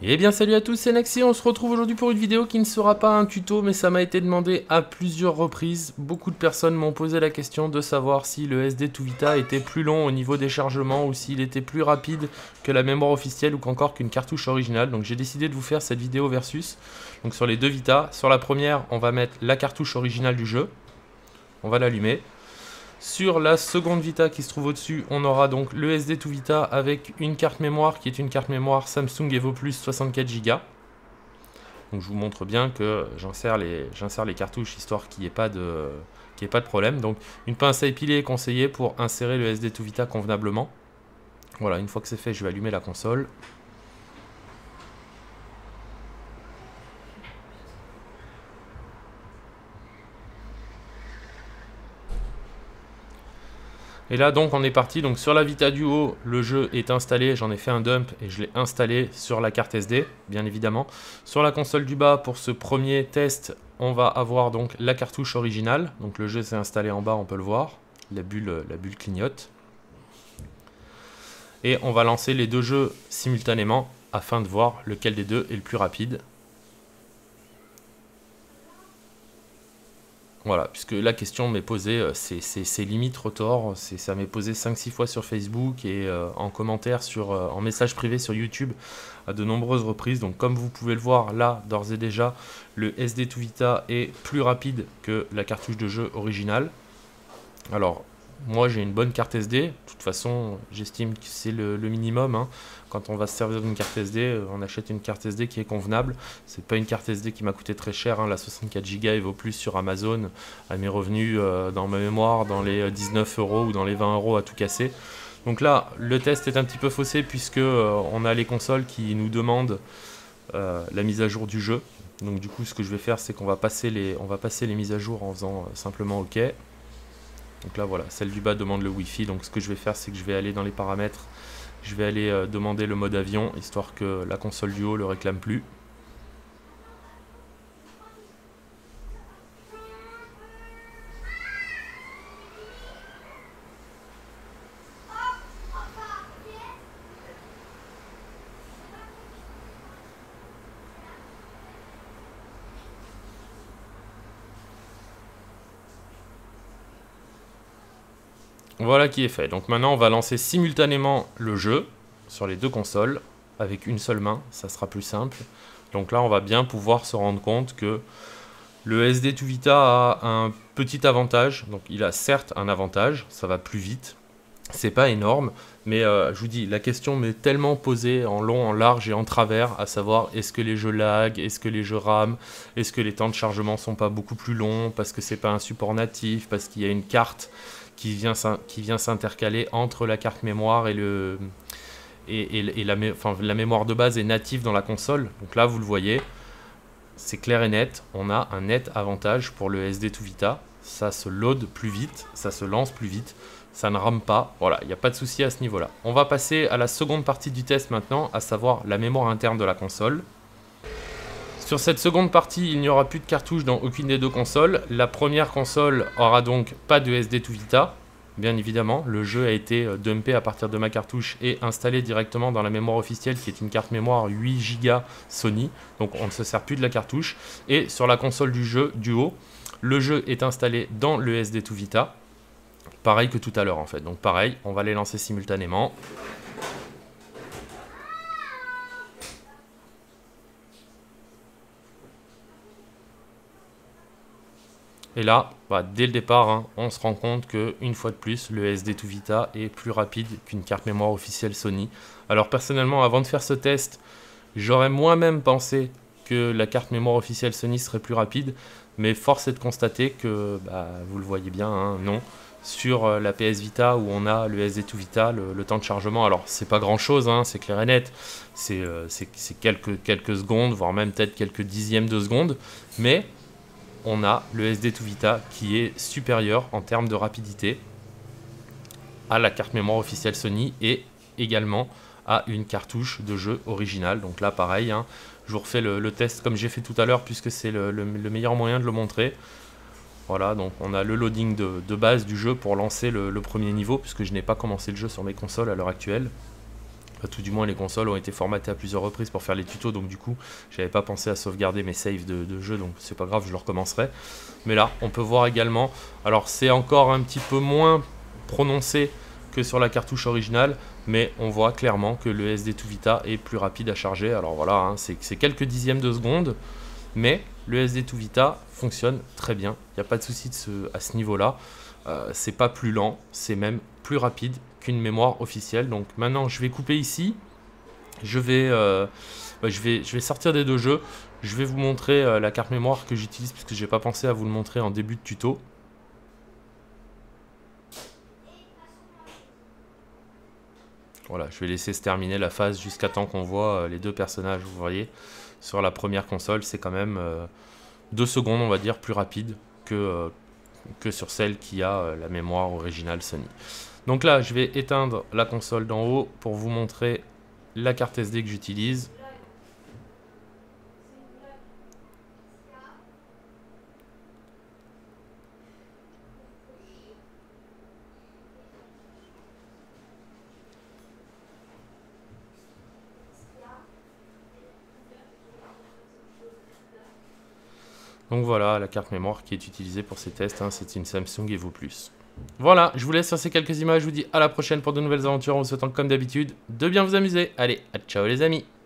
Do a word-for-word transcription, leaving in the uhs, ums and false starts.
Eh bien salut à tous, c'est Naxi, on se retrouve aujourd'hui pour une vidéo qui ne sera pas un tuto, mais ça m'a été demandé à plusieurs reprises. Beaucoup de personnes m'ont posé la question de savoir si le S D deux Vita était plus long au niveau des chargements ou s'il était plus rapide que la mémoire officielle ou qu'encore qu'une cartouche originale. Donc j'ai décidé de vous faire cette vidéo versus. Donc sur les deux Vita, sur la première, on va mettre la cartouche originale du jeu. On va l'allumer. Sur la seconde Vita qui se trouve au-dessus, on aura donc le S D deux Vita avec une carte mémoire qui est une carte mémoire Samsung EvoPlus soixante-quatre giga. Donc je vous montre bien que j'insère les, j'insère les cartouches histoire qu'il n'y ait pas de, qu'il n'y ait pas de problème. Donc une pince à épiler est conseillée pour insérer le S D deux Vita convenablement. Voilà, une fois que c'est fait, je vais allumer la console. Et là donc on est parti, donc sur la Vita du haut, le jeu est installé, j'en ai fait un dump et je l'ai installé sur la carte S D, bien évidemment. Sur la console du bas, pour ce premier test, on va avoir donc la cartouche originale, donc le jeu s'est installé en bas, on peut le voir, la bulle, la bulle clignote. Et on va lancer les deux jeux simultanément afin de voir lequel des deux est le plus rapide. Voilà, puisque la question m'est posée, c'est limite retort, ça m'est posé cinq six fois sur Facebook et euh, en commentaire, sur, euh, en message privé sur YouTube à de nombreuses reprises. Donc comme vous pouvez le voir là, d'ores et déjà, le S D deux Vita est plus rapide que la cartouche de jeu originale. Alors, moi j'ai une bonne carte S D, de toute façon j'estime que c'est le, le minimum, hein. Quand on va se servir d'une carte S D, on achète une carte S D qui est convenable. C'est pas une carte S D qui m'a coûté très cher, hein. La soixante-quatre giga EvoPlus sur Amazon à mes revenus euh, dans ma mémoire dans les dix-neuf euros ou dans les vingt euros à tout casser. Donc là le test est un petit peu faussé puisque euh, on a les consoles qui nous demandent euh, la mise à jour du jeu. Donc du coup ce que je vais faire, c'est qu'on va passer les, on va passer les mises à jour en faisant euh, simplement OK. Donc là voilà, celle du bas demande le Wi-Fi, donc ce que je vais faire, c'est que je vais aller dans les paramètres, je vais aller euh, demander le mode avion, histoire que la console du haut le réclame plus. Voilà qui est fait. Donc maintenant on va lancer simultanément le jeu sur les deux consoles avec une seule main, ça sera plus simple. Donc là on va bien pouvoir se rendre compte que le S D deux Vita a un petit avantage. Donc il a certes un avantage, ça va plus vite. C'est pas énorme, mais euh, je vous dis, la question m'est tellement posée en long, en large et en travers, à savoir est-ce que les jeux lag, est-ce que les jeux RAM, est-ce que les temps de chargement sont pas beaucoup plus longs, parce que c'est pas un support natif, parce qu'il y a une carte qui vient, qui vient s'intercaler entre la carte mémoire et, le, et, et, et la, enfin, la mémoire de base est native dans la console. Donc là, vous le voyez, c'est clair et net, on a un net avantage pour le S D deux Vita. Ça se load plus vite, ça se lance plus vite, ça ne rame pas, voilà, il n'y a pas de souci à ce niveau-là. On va passer à la seconde partie du test maintenant, à savoir la mémoire interne de la console. Sur cette seconde partie, il n'y aura plus de cartouches dans aucune des deux consoles. La première console aura donc pas de S D deux Vita, bien évidemment. Le jeu a été dumpé à partir de ma cartouche et installé directement dans la mémoire officielle qui est une carte mémoire huit giga Sony. Donc on ne se sert plus de la cartouche. Et sur la console du jeu, du haut, le jeu est installé dans le S D deux Vita. Pareil que tout à l'heure en fait. Donc pareil, on va les lancer simultanément. Et là, bah, dès le départ, hein, on se rend compte qu'une fois de plus, le S D deux Vita est plus rapide qu'une carte mémoire officielle Sony. Alors personnellement, avant de faire ce test, j'aurais moi-même pensé que la carte mémoire officielle Sony serait plus rapide, mais force est de constater que, bah, vous le voyez bien, hein, non. Sur euh, la P S Vita où on a le S D deux Vita, le, le temps de chargement, alors c'est pas grand chose, hein, c'est clair et net, c'est euh, quelques, quelques secondes, voire même peut-être quelques dixièmes de secondes, mais on a le S D deux Vita qui est supérieur en termes de rapidité à la carte mémoire officielle Sony et également à une cartouche de jeu originale. Donc là pareil, hein, je vous refais le, le test comme j'ai fait tout à l'heure puisque c'est le, le, le meilleur moyen de le montrer. Voilà, donc on a le loading de, de base du jeu pour lancer le, le premier niveau puisque je n'ai pas commencé le jeu sur mes consoles à l'heure actuelle. Enfin, tout du moins, les consoles ont été formatées à plusieurs reprises pour faire les tutos, donc du coup, j'avais pas pensé à sauvegarder mes saves de, de jeu, donc c'est pas grave, je le recommencerai. Mais là, on peut voir également, alors c'est encore un petit peu moins prononcé que sur la cartouche originale, mais on voit clairement que le S D deux Vita est plus rapide à charger. Alors voilà, hein, c'est quelques dixièmes de seconde, mais le S D deux Vita fonctionne très bien, il n'y a pas de souci de ce, à ce niveau-là. Euh, c'est pas plus lent, c'est même plus rapide qu'une mémoire officielle. Donc maintenant je vais couper ici, je vais, euh, bah, je vais, je vais sortir des deux jeux, je vais vous montrer euh, la carte mémoire que j'utilise puisque j'ai pas pensé à vous le montrer en début de tuto. Voilà, je vais laisser se terminer la phase jusqu'à temps qu'on voit euh, les deux personnages. Vous voyez, sur la première console, c'est quand même euh, deux secondes, on va dire, plus rapide que, euh, que sur celle qui a euh, la mémoire originale Sony. Donc là, je vais éteindre la console d'en haut pour vous montrer la carte S D que j'utilise. Donc voilà, la carte mémoire qui est utilisée pour ces tests, hein, c'est une Samsung Evo Plus. Voilà, je vous laisse sur ces quelques images, je vous dis à la prochaine pour de nouvelles aventures en vous souhaitant comme d'habitude de bien vous amuser. Allez, ciao les amis!